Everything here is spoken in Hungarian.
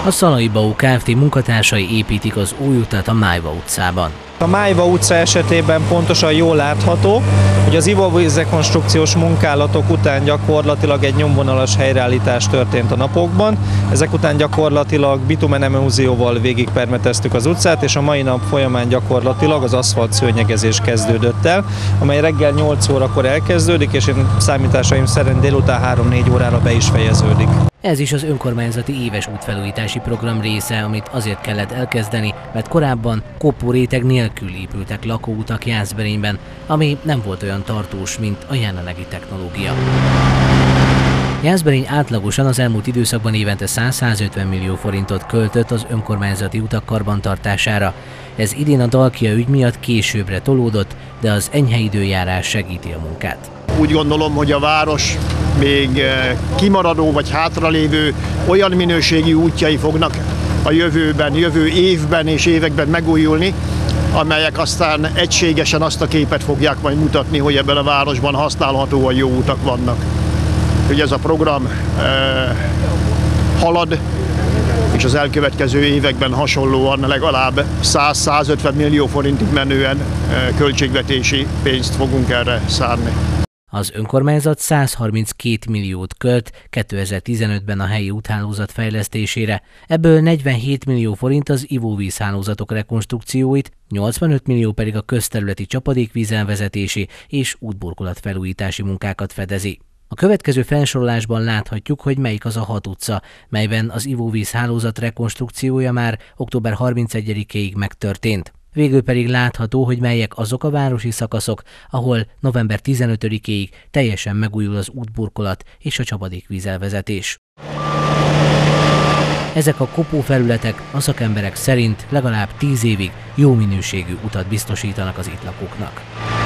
A Szalai Bau Kft. Munkatársai építik az új utat a Májva utcában. A Májva utca esetében pontosan jól látható, hogy az ivóvízrekonstrukciós munkálatok után gyakorlatilag egy nyomvonalas helyreállítás történt a napokban. Ezek után gyakorlatilag bitumenemulzióval végigpermeteztük az utcát, és a mai nap folyamán gyakorlatilag az aszfalt szőnyegezés kezdődött el, amely reggel 8 órakor elkezdődik, és én számításaim szerint délután 3-4 órára be is fejeződik. Ez is az önkormányzati éves útfelújítási program része, amit azért kellett elkezdeni, mert korábban kopóréteg nélkül épültek lakóutak Jászberényben, ami nem volt olyan tartós, mint a jelenlegi technológia. Jászberény átlagosan az elmúlt időszakban évente 100-150 millió forintot költött az önkormányzati utak karbantartására. Ez idén a Dalkia ügy miatt későbbre tolódott, de az enyhe időjárás segíti a munkát. Úgy gondolom, hogy a város még kimaradó vagy hátralévő olyan minőségi útjai fognak a jövő évben és években megújulni, amelyek aztán egységesen azt a képet fogják majd mutatni, hogy ebben a városban használhatóan jó utak vannak. Hogy ez a program halad, és az elkövetkező években hasonlóan legalább 100-150 millió forintig menően költségvetési pénzt fogunk erre szánni. Az önkormányzat 132 milliót költ 2015-ben a helyi úthálózat fejlesztésére, ebből 47 millió forint az ivóvízhálózatok rekonstrukcióit, 85 millió pedig a közterületi csapadékvízelvezetési és útburkolat felújítási munkákat fedezi. A következő felsorolásban láthatjuk, hogy melyik az a 6 utca, melyben az ivóvízhálózat rekonstrukciója már október 31-ig megtörtént. Végül pedig látható, hogy melyek azok a városi szakaszok, ahol november 15-ig teljesen megújul az útburkolat és a csapadékvízelvezetés. Ezek a kopófelületek a szakemberek szerint legalább 10 évig jó minőségű utat biztosítanak az itt lakóknak.